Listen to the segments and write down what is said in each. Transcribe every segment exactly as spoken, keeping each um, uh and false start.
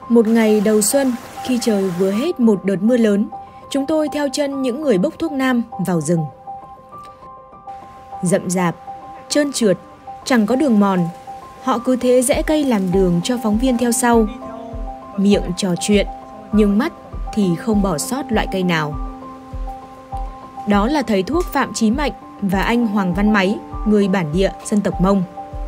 Một ngày đầu xuân, khi trời vừa hết một đợt mưa lớn, chúng tôi theo chân những người bốc thuốc nam vào rừng. Rậm rạp, trơn trượt, chẳng có đường mòn, họ cứ thế rẽ cây làm đường cho phóng viên theo sau. Miệng trò chuyện, nhưng mắt thì không bỏ sót loại cây nào. Đó là thầy thuốc Phạm Chí Mạnh và anh Hoàng Văn Máy, người bản địa dân tộc Mông.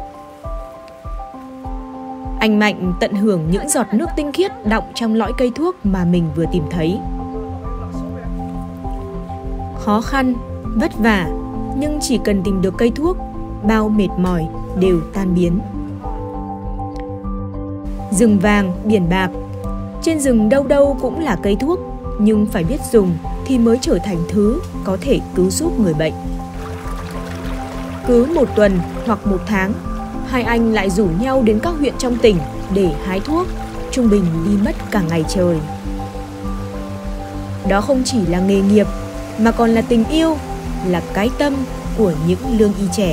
Anh Mạnh tận hưởng những giọt nước tinh khiết đọng trong lõi cây thuốc mà mình vừa tìm thấy. Khó khăn, vất vả, nhưng chỉ cần tìm được cây thuốc, bao mệt mỏi đều tan biến. Rừng vàng, biển bạc, trên rừng đâu đâu cũng là cây thuốc, nhưng phải biết dùng thì mới trở thành thứ có thể cứu giúp người bệnh. Cứ một tuần hoặc một tháng, hai anh lại rủ nhau đến các huyện trong tỉnh để hái thuốc, trung bình đi mất cả ngày trời. Đó không chỉ là nghề nghiệp, mà còn là tình yêu, là cái tâm của những lương y trẻ.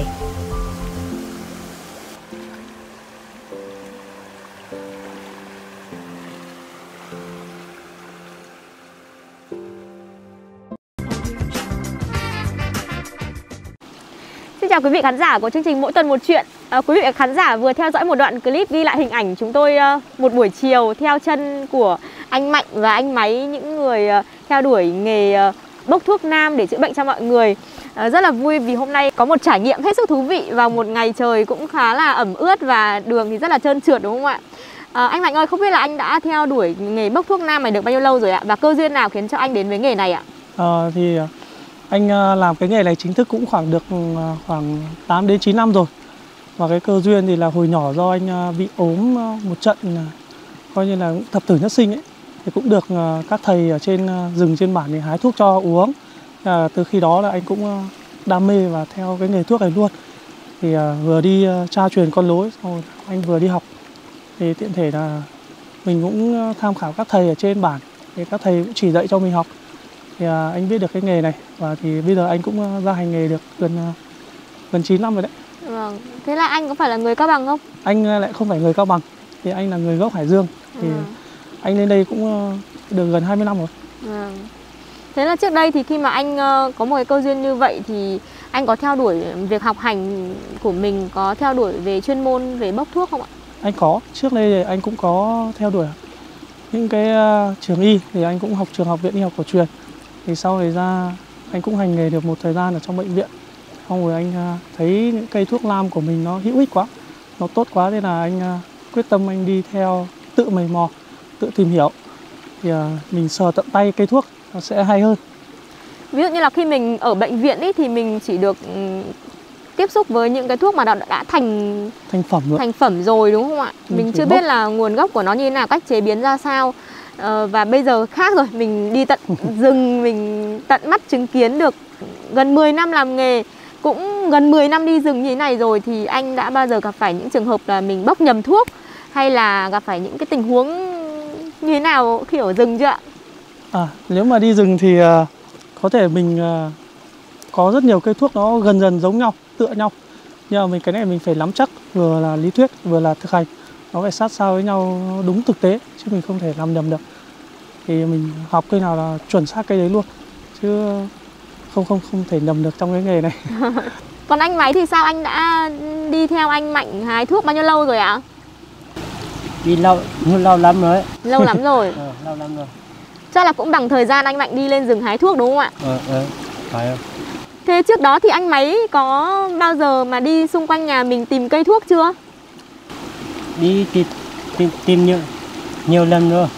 Xin chào quý vị khán giả của chương trình Mỗi Tuần Một Chuyện. À, quý vị khán giả vừa theo dõi một đoạn clip ghi lại hình ảnh chúng tôi uh, một buổi chiều theo chân của anh Mạnh và anh Máy, những người uh, theo đuổi nghề uh, bốc thuốc nam để chữa bệnh cho mọi người. Uh, rất là vui vì hôm nay có một trải nghiệm hết sức thú vị vào một ngày trời cũng khá là ẩm ướt và đường thì rất là trơn trượt, đúng không ạ? Uh, anh Mạnh ơi, không biết là anh đã theo đuổi nghề bốc thuốc nam này được bao nhiêu lâu rồi ạ? Và cơ duyên nào khiến cho anh đến với nghề này ạ? Uh, thì anh làm cái nghề này chính thức cũng khoảng được khoảng tám đến chín năm rồi. Và cái cơ duyên thì là hồi nhỏ do anh bị ốm một trận coi như là thập tử nhất sinh ấy, thì cũng được các thầy ở trên rừng trên bản để hái thuốc cho uống. À, từ khi đó là anh cũng đam mê và theo cái nghề thuốc này luôn. Thì à, vừa đi tra truyền con lối, xong anh vừa đi học. Thì tiện thể là mình cũng tham khảo các thầy ở trên bản, thì các thầy cũng chỉ dạy cho mình học. Thì à, anh biết được cái nghề này, và thì bây giờ anh cũng ra hành nghề được gần gần chín năm rồi đấy. Vâng. Thế là anh có phải là người Cao Bằng không? Anh lại không phải người Cao Bằng, thì anh là người gốc Hải Dương. Thì ừ. anh lên đây cũng được gần hai mươi năm rồi. Ừ. Thế là trước đây thì khi mà anh có một cái cơ duyên như vậy thì anh có theo đuổi việc học hành của mình, có theo đuổi về chuyên môn về bốc thuốc không ạ? Anh có, trước đây thì anh cũng có theo đuổi những cái uh, trường y, thì anh cũng học trường Học viện Y học cổ truyền. Thì sau này ra anh cũng hành nghề được một thời gian ở trong bệnh viện. Xong rồi anh thấy những cây thuốc nam của mình nó hữu ích quá, nó tốt quá, nên là anh quyết tâm anh đi theo, tự mày mò, tự tìm hiểu. Thì mình sờ tận tay cây thuốc nó sẽ hay hơn. Ví dụ như là khi mình ở bệnh viện ý, thì mình chỉ được tiếp xúc với những cái thuốc mà đã, đã thành thành phẩm rồi. thành phẩm rồi đúng không ạ? Mình, mình chưa bốc. biết là nguồn gốc của nó như thế nào, cách chế biến ra sao. Ờ, và bây giờ khác rồi, mình đi tận rừng, mình tận mắt chứng kiến được gần mười năm làm nghề, cũng gần mười năm đi rừng như thế này rồi, thì anh đã bao giờ gặp phải những trường hợp là mình bốc nhầm thuốc, hay là gặp phải những cái tình huống như thế nào khi ở rừng chưa ạ? À, nếu mà đi rừng thì uh, có thể mình uh, có rất nhiều cây thuốc nó gần dần giống nhau, tựa nhau. Nhưng mà mình cái này mình phải nắm chắc, vừa là lý thuyết vừa là thực hành. Nó phải sát sao với nhau đúng thực tế, chứ mình không thể làm nhầm được. Thì mình học cây nào là chuẩn xác cây đấy luôn, chứ không không không thể nhầm được trong cái nghề này. Còn anh Máy thì sao, anh đã đi theo anh Mạnh hái thuốc bao nhiêu lâu rồi ạ? Đi lâu, lâu lắm rồi. Lâu lắm rồi. ờ, lâu lắm rồi. Chắc là cũng bằng thời gian anh Mạnh đi lên rừng hái thuốc đúng không ạ? Ờ, ờ, phải không? Thế trước đó thì anh Máy có bao giờ mà đi xung quanh nhà mình tìm cây thuốc chưa? Đi tìm, tìm, tìm nhiều, nhiều lần rồi.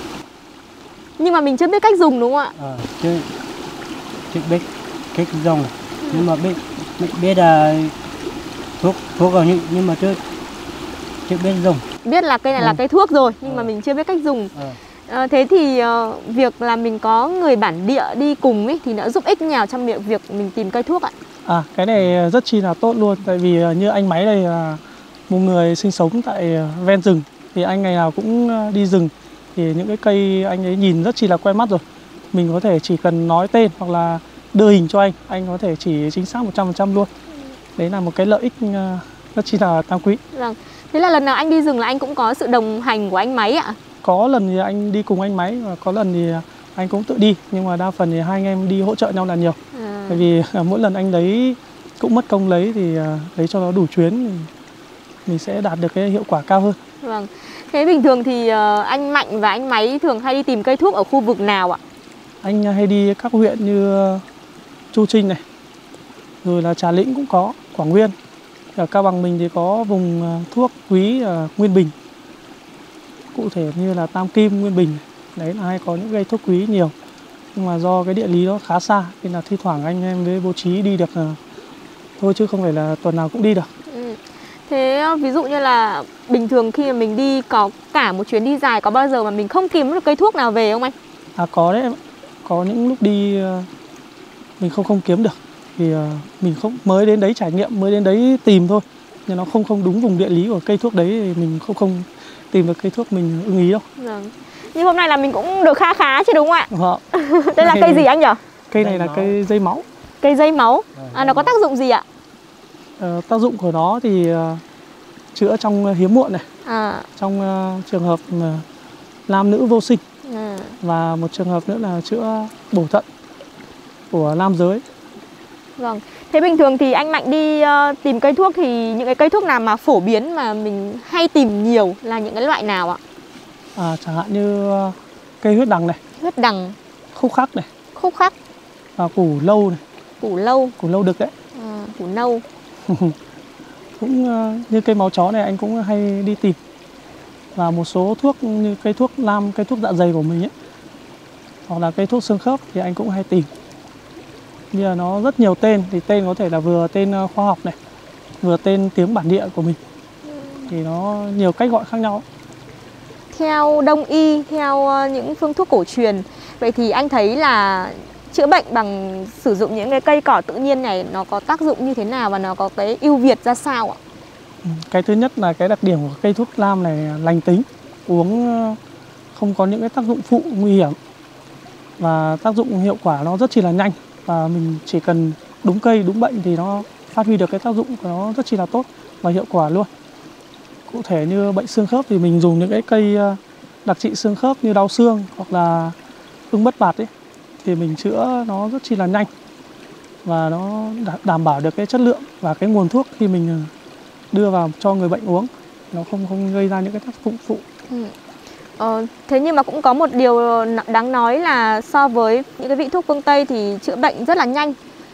Nhưng mà mình chưa biết cách dùng đúng không ạ? Ờ, chưa, chưa biết cách dùng. Ừ. Nhưng mà biết, biết, biết là thuốc, thuốc rồi, nhưng, nhưng mà chưa, chưa biết dùng. Biết là cây này ừ. là cây thuốc rồi, nhưng ừ. mà mình chưa biết cách dùng. Ừ. À, thế thì uh, việc là mình có người bản địa đi cùng ấy, thì nó giúp ích nào trong việc mình tìm cây thuốc ạ? À, cái này rất chi là tốt luôn. Tại vì như anh Máy đây là một người sinh sống tại ven rừng, thì anh ngày nào cũng đi rừng, thì những cái cây anh ấy nhìn rất chi là quen mắt rồi. Mình có thể chỉ cần nói tên hoặc là đưa hình cho anh, anh có thể chỉ chính xác một trăm phần trăm luôn. Đấy là một cái lợi ích rất chi là cao quý. Vâng. Thế là lần nào anh đi rừng là anh cũng có sự đồng hành của anh Máy ạ? có lần thì anh đi cùng anh Máy và có lần thì anh cũng tự đi, nhưng mà đa phần thì hai anh em đi hỗ trợ nhau là nhiều. À. Bởi vì mỗi lần anh lấy cũng mất công lấy thì lấy cho nó đủ chuyến thì mình sẽ đạt được cái hiệu quả cao hơn. Vâng. Thế bình thường thì anh Mạnh và anh Máy thường hay đi tìm cây thuốc ở khu vực nào ạ? Anh hay đi các huyện như Chu Trinh này, rồi là Trà Lĩnh cũng có, Quảng Nguyên. Ở Cao Bằng mình thì có vùng thuốc quý ở Nguyên Bình, cụ thể như là Tam Kim, Nguyên Bình. Đấy là hay có những cây thuốc quý nhiều. Nhưng mà do cái địa lý nó khá xa nên là thi thoảng anh em với bố trí đi được thôi, chứ không phải là tuần nào cũng đi được. Ừ. Thế ví dụ như là bình thường khi mà mình đi có cả một chuyến đi dài, có bao giờ mà mình không kiếm được cây thuốc nào về không anh? À có đấy, có những lúc đi mình không không kiếm được thì mình không mới đến đấy trải nghiệm, mới đến đấy tìm thôi, nhưng nó không không đúng vùng địa lý của cây thuốc đấy thì mình không không tìm được cây thuốc mình ưng ý đâu. Vâng. Nhưng hôm nay là mình cũng được kha khá chứ đúng không ạ? Vâng. Đây là cây gì anh nhỉ? Cây này là cây dây máu. Cây dây máu. À, nó có tác dụng gì ạ? Ờ, tác dụng của nó thì uh, chữa trong hiếm muộn này, à. trong uh, trường hợp uh, nam nữ vô sinh, à. Và một trường hợp nữa là chữa bổ thận của nam giới. Vâng. Thế bình thường thì anh Mạnh đi uh, tìm cây thuốc thì những cái cây thuốc nào mà phổ biến mà mình hay tìm nhiều là những cái loại nào ạ? À, chẳng hạn như uh, cây huyết đằng này, huyết đằng, khúc khắc này, khúc khắc, và củ lâu này, củ lâu, củ lâu đực đấy, à, củ nâu. Cũng uh, như cây máu chó này anh cũng hay đi tìm, và một số thuốc như cây thuốc nam, cây thuốc dạ dày của mình ấy, hoặc là cây thuốc xương khớp thì anh cũng hay tìm. Bây giờ nó rất nhiều tên, thì tên có thể là vừa tên khoa học này, vừa tên tiếng bản địa của mình, thì nó nhiều cách gọi khác nhau. Theo đông y, theo những phương thuốc cổ truyền, vậy thì anh thấy là chữa bệnh bằng sử dụng những cái cây cỏ tự nhiên này nó có tác dụng như thế nào và nó có cái ưu việt ra sao ạ? Cái thứ nhất là cái đặc điểm của cây thuốc nam này là lành tính, uống không có những cái tác dụng phụ nguy hiểm, và tác dụng hiệu quả nó rất chi là nhanh, và mình chỉ cần đúng cây đúng bệnh thì nó phát huy được cái tác dụng của nó rất chi là tốt và hiệu quả luôn. Cụ thể như bệnh xương khớp thì mình dùng những cái cây đặc trị xương khớp như đau xương hoặc là ưng bất bạt ấy, thì mình chữa nó rất chi là nhanh và nó đảm bảo được cái chất lượng và cái nguồn thuốc khi mình đưa vào cho người bệnh uống, nó không không gây ra những cái tác dụng phụ. Ừ. Ờ, thế nhưng mà cũng có một điều đáng nói là so với những cái vị thuốc phương Tây thì chữa bệnh rất là nhanh.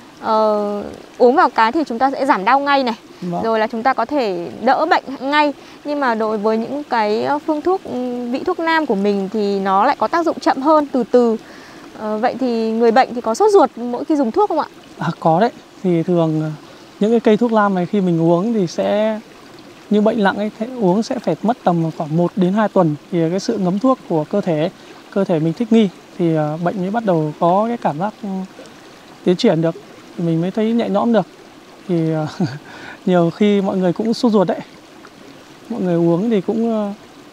Ờ, uống vào cái thì chúng ta sẽ giảm đau ngay này, vâng. Rồi là chúng ta có thể đỡ bệnh ngay. Nhưng mà đối với những cái phương thuốc vị thuốc nam của mình thì nó lại có tác dụng chậm hơn, từ từ. Ờ, vậy thì người bệnh thì có sốt ruột mỗi khi dùng thuốc không ạ? À, có đấy. Thì thường những cái cây thuốc nam này khi mình uống thì sẽ như bệnh nặng ấy, uống sẽ phải mất tầm khoảng một đến hai tuần thì cái sự ngấm thuốc của cơ thể cơ thể mình thích nghi thì bệnh mới bắt đầu có cái cảm giác tiến triển được, thì mình mới thấy nhẹ nhõm được. Thì nhiều khi mọi người cũng sốt ruột đấy, mọi người uống thì cũng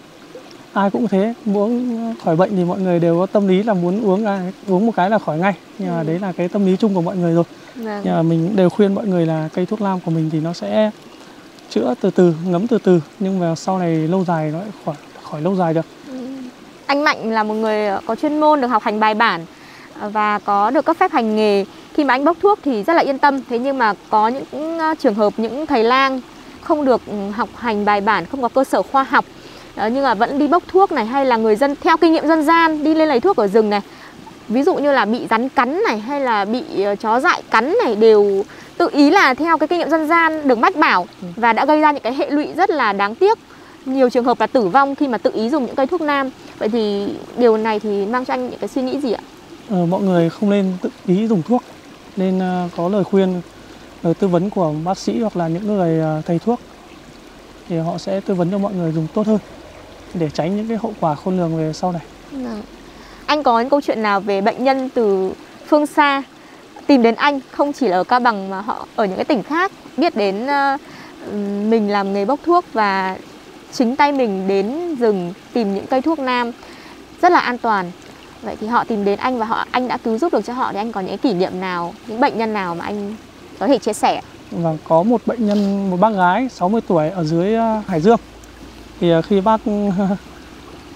ai cũng thế, uống khỏi bệnh thì mọi người đều có tâm lý là muốn uống uống một cái là khỏi ngay, nhưng mà ừ. đấy là cái tâm lý chung của mọi người rồi. Vâng. Nhưng mà mình đều khuyên mọi người là cây thuốc nam của mình thì nó sẽ chữa từ từ, ngấm từ từ, nhưng mà sau này lâu dài nó khỏi khỏi lâu dài được. Ừ. Anh Mạnh là một người có chuyên môn, được học hành bài bản và có được cấp phép hành nghề. Khi mà anh bốc thuốc thì rất là yên tâm. Thế nhưng mà có những trường hợp những thầy lang không được học hành bài bản, không có cơ sở khoa học, đó, nhưng mà vẫn đi bốc thuốc này, hay là người dân theo kinh nghiệm dân gian đi lên lấy thuốc ở rừng này, ví dụ như là bị rắn cắn này hay là bị chó dại cắn này, đều tự ý là theo cái kinh nghiệm dân gian được mách bảo và đã gây ra những cái hệ lụy rất là đáng tiếc. Nhiều trường hợp là tử vong khi mà tự ý dùng những cây thuốc nam. Vậy thì điều này thì mang cho anh những cái suy nghĩ gì ạ? Ờ, mọi người không nên tự ý dùng thuốc, nên uh, có lời khuyên, lời tư vấn của bác sĩ hoặc là những người uh, thầy thuốc thì họ sẽ tư vấn cho mọi người dùng tốt hơn để tránh những cái hậu quả khôn lường về sau này. À. Anh có những câu chuyện nào về bệnh nhân từ phương xa tìm đến anh, không chỉ là ở Cao Bằng mà họ ở những cái tỉnh khác, biết đến uh, mình làm nghề bốc thuốc và chính tay mình đến rừng tìm những cây thuốc nam rất là an toàn, vậy thì họ tìm đến anh và họ anh đã cứu giúp được cho họ, thì anh có những kỷ niệm nào, những bệnh nhân nào mà anh có thể chia sẻ? Và có một bệnh nhân, một bác gái sáu mươi tuổi ở dưới uh, Hải Dương, thì uh, khi bác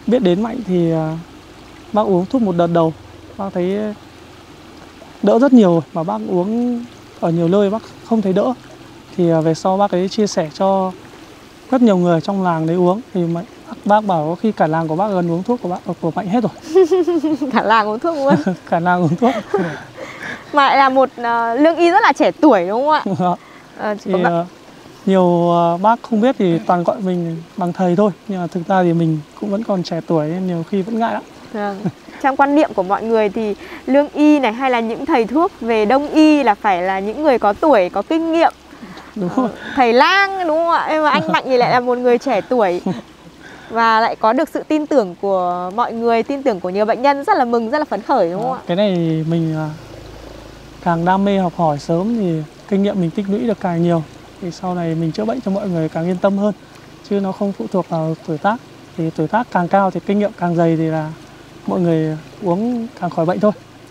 biết đến Mạnh thì bác uống thuốc một đợt đầu, bác thấy đỡ rất nhiều, mà bác uống ở nhiều nơi bác không thấy đỡ. Thì về sau bác ấy chia sẻ cho rất nhiều người trong làng đấy uống, thì Mạnh, bác bảo có khi cả làng của bác gần uống thuốc của bác của Mạnh hết rồi. Cả làng uống thuốc luôn. Cả làng uống thuốc. Mà lại là một uh, lương y rất là trẻ tuổi đúng không ạ? À, thì, uh, nhiều uh, bác không biết thì toàn gọi mình bằng thầy thôi, nhưng mà thực ra thì mình cũng vẫn còn trẻ tuổi nên nhiều khi vẫn ngại lắm. Vâng. Trong quan niệm của mọi người thì lương y này hay là những thầy thuốc về đông y là phải là những người có tuổi, có kinh nghiệm. Đúng rồi. Thầy lang đúng không ạ? Nhưng mà anh Mạnh thì lại là một người trẻ tuổi và lại có được sự tin tưởng của mọi người, tin tưởng của nhiều bệnh nhân, rất là mừng, rất là phấn khởi đúng không ạ? Cái này mình càng đam mê học hỏi sớm thì kinh nghiệm mình tích lũy được càng nhiều, thì sau này mình chữa bệnh cho mọi người càng yên tâm hơn, chứ nó không phụ thuộc vào tuổi tác. Thì tuổi tác càng cao thì kinh nghiệm càng dày thì là mọi người uống càng khỏi bệnh thôi.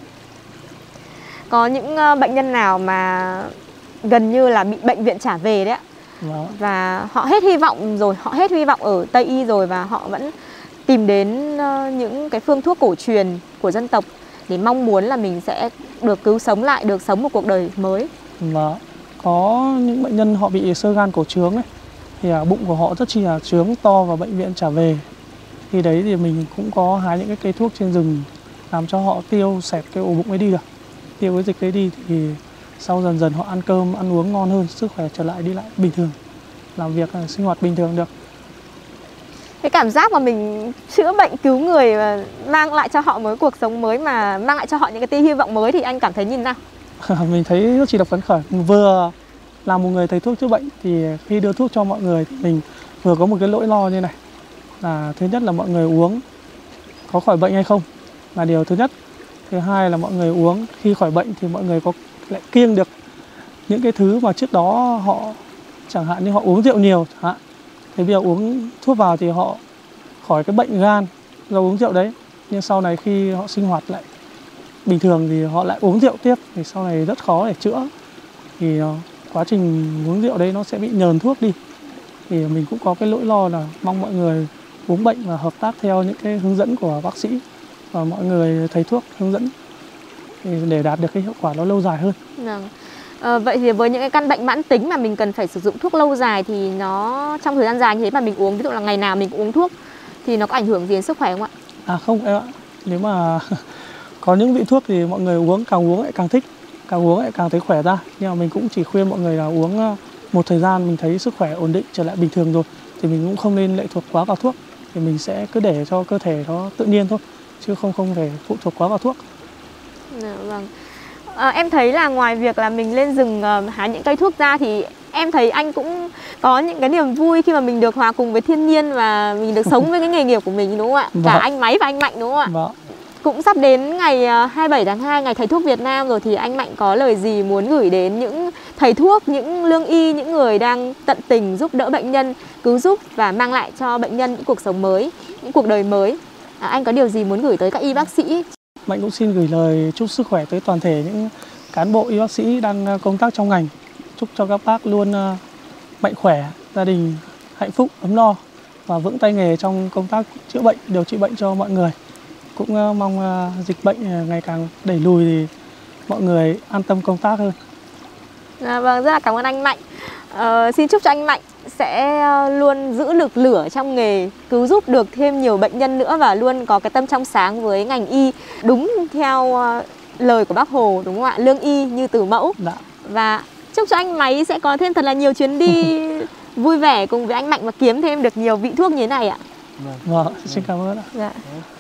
Có những bệnh nhân nào mà gần như là bị bệnh viện trả về đấy ạ? Đó. Và họ hết hy vọng rồi, họ hết hy vọng ở Tây y rồi và họ vẫn tìm đến những cái phương thuốc cổ truyền của dân tộc để mong muốn là mình sẽ được cứu sống lại, được sống một cuộc đời mới. Và có những bệnh nhân họ bị xơ gan cổ trướng ấy, thì bụng của họ rất chi là trướng to và bệnh viện trả về. Khi đấy thì mình cũng có hái những cái cây thuốc trên rừng làm cho họ tiêu xẹp cái ổ bụng ấy đi được, tiêu cái dịch đấy đi, thì sau dần dần họ ăn cơm, ăn uống ngon hơn, sức khỏe trở lại, đi lại bình thường, làm việc, sinh hoạt bình thường được. Cái cảm giác mà mình chữa bệnh cứu người và mang lại cho họ một cuộc sống mới, mà mang lại cho họ những cái tia hy vọng mới thì anh cảm thấy như thế nào? Mình thấy rất chi là phấn khởi. Vừa là một người thầy thuốc chữa bệnh thì khi đưa thuốc cho mọi người thì mình vừa có một cái nỗi lo như này, là thứ nhất là mọi người uống có khỏi bệnh hay không là điều thứ nhất. Thứ hai là mọi người uống khi khỏi bệnh thì mọi người có lại kiêng được những cái thứ mà trước đó họ chẳng hạn như họ uống rượu nhiều chẳng hạn. Thì bây giờ uống thuốc vào thì họ khỏi cái bệnh gan do uống rượu đấy. Nhưng sau này khi họ sinh hoạt lại bình thường thì họ lại uống rượu tiếp, thì sau này rất khó để chữa. Thì quá trình uống rượu đấy nó sẽ bị nhờn thuốc đi. Thì mình cũng có cái nỗi lo là mong mọi người uống bệnh và hợp tác theo những cái hướng dẫn của bác sĩ và mọi người thầy thuốc hướng dẫn để đạt được cái hiệu quả nó lâu dài hơn. Vâng. À, vậy thì với những cái căn bệnh mãn tính mà mình cần phải sử dụng thuốc lâu dài thì nó trong thời gian dài như thế mà mình uống, ví dụ là ngày nào mình cũng uống thuốc thì nó có ảnh hưởng gì đến sức khỏe không ạ? À không em ạ, nếu mà có những vị thuốc thì mọi người uống càng uống lại càng thích, càng uống lại càng thấy khỏe ra. Nhưng mà mình cũng chỉ khuyên mọi người là uống một thời gian mình thấy sức khỏe ổn định trở lại bình thường rồi thì mình cũng không nên lệ thuộc quá vào thuốc, thì mình sẽ cứ để cho cơ thể nó tự nhiên thôi, chứ không không thể phụ thuộc quá vào thuốc. Dạ, vâng. À, em thấy là ngoài việc là mình lên rừng uh, hái những cây thuốc ra thì em thấy anh cũng có những cái niềm vui khi mà mình được hòa cùng với thiên nhiên và mình được sống với cái nghề nghiệp của mình đúng không ạ? Cả Vâng. anh Máy và anh Mạnh đúng không ạ? Vâng. Cũng sắp đến ngày hai mươi bảy tháng hai, ngày thầy thuốc Việt Nam rồi, thì anh Mạnh có lời gì muốn gửi đến những thầy thuốc, những lương y, những người đang tận tình giúp đỡ bệnh nhân, cứu giúp và mang lại cho bệnh nhân những cuộc sống mới, những cuộc đời mới? À, anh có điều gì muốn gửi tới các y bác sĩ? Mạnh cũng xin gửi lời chúc sức khỏe tới toàn thể những cán bộ y bác sĩ đang công tác trong ngành. Chúc cho các bác luôn mạnh khỏe, gia đình hạnh phúc, ấm no và vững tay nghề trong công tác chữa bệnh, điều trị bệnh cho mọi người. Cũng mong dịch bệnh ngày càng đẩy lùi thì mọi người an tâm công tác hơn. À, vâng, rất là cảm ơn anh Mạnh. À, xin chúc cho anh Mạnh sẽ luôn giữ được lửa trong nghề, cứu giúp được thêm nhiều bệnh nhân nữa và luôn có cái tâm trong sáng với ngành y, đúng theo lời của Bác Hồ, đúng không ạ? Lương y như từ mẫu. Đã. Và chúc cho anh Máy sẽ có thêm thật là nhiều chuyến đi vui vẻ cùng với anh Mạnh và kiếm thêm được nhiều vị thuốc như thế này ạ. Vâng, xin cảm ơn ạ. Dạ.